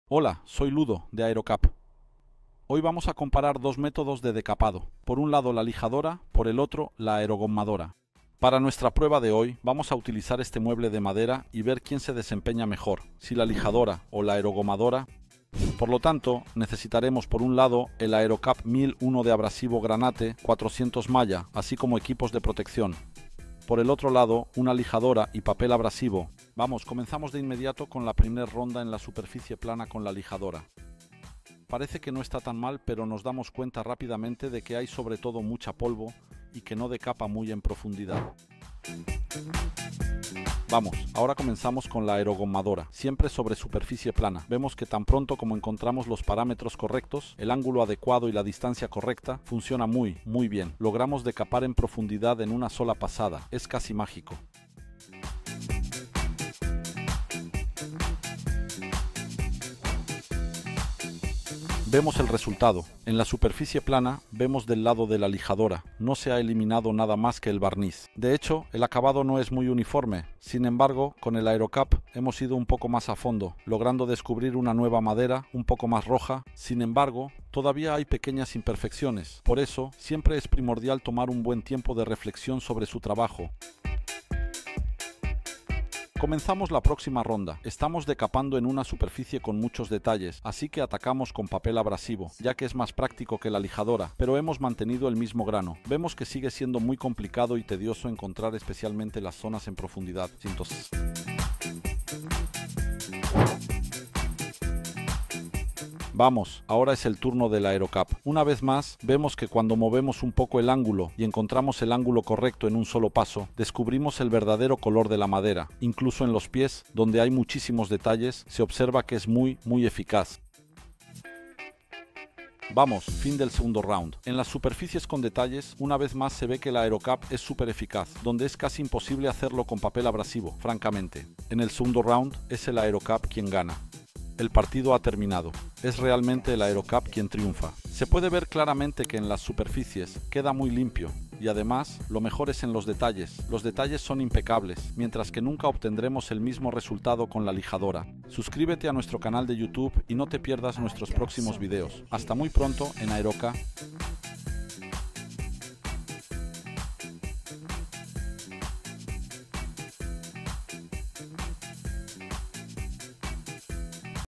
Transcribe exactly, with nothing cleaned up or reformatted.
Hola, soy Ludo, de Aerocap. Hoy vamos a comparar dos métodos de decapado. Por un lado la lijadora, por el otro la aerogomadora. Para nuestra prueba de hoy vamos a utilizar este mueble de madera y ver quién se desempeña mejor, si la lijadora o la aerogomadora. Por lo tanto, necesitaremos por un lado el Aerocap mil uno de abrasivo granate cuatrocientos malla, así como equipos de protección. Por el otro lado, una lijadora y papel abrasivo. Vamos, comenzamos de inmediato con la primera ronda en la superficie plana con la lijadora. Parece que no está tan mal, pero nos damos cuenta rápidamente de que hay sobre todo mucha polvo y que no decapa muy en profundidad. Vamos, ahora comenzamos con la aerogomadora, siempre sobre superficie plana. Vemos que tan pronto como encontramos los parámetros correctos, el ángulo adecuado y la distancia correcta, funciona muy, muy bien. Logramos decapar en profundidad en una sola pasada, es casi mágico. Vemos el resultado. En la superficie plana vemos del lado de la lijadora. No se ha eliminado nada más que el barniz. De hecho, el acabado no es muy uniforme. Sin embargo, con el Aerocap hemos ido un poco más a fondo, logrando descubrir una nueva madera un poco más roja. Sin embargo, todavía hay pequeñas imperfecciones. Por eso, siempre es primordial tomar un buen tiempo de reflexión sobre su trabajo. Comenzamos la próxima ronda. Estamos decapando en una superficie con muchos detalles, así que atacamos con papel abrasivo, ya que es más práctico que la lijadora, pero hemos mantenido el mismo grano. Vemos que sigue siendo muy complicado y tedioso encontrar especialmente las zonas en profundidad. Entonces, vamos, ahora es el turno del Aerocap. Una vez más, vemos que cuando movemos un poco el ángulo y encontramos el ángulo correcto en un solo paso, descubrimos el verdadero color de la madera. Incluso en los pies, donde hay muchísimos detalles, se observa que es muy, muy eficaz. Vamos, fin del segundo round. En las superficies con detalles, una vez más se ve que el Aerocap es súper eficaz, donde es casi imposible hacerlo con papel abrasivo, francamente. En el segundo round, es el Aerocap quien gana. El partido ha terminado. Es realmente el Aerocap quien triunfa. Se puede ver claramente que en las superficies queda muy limpio y además lo mejor es en los detalles. Los detalles son impecables, mientras que nunca obtendremos el mismo resultado con la lijadora. Suscríbete a nuestro canal de YouTube y no te pierdas nuestros próximos videos. Hasta muy pronto en Aerocap.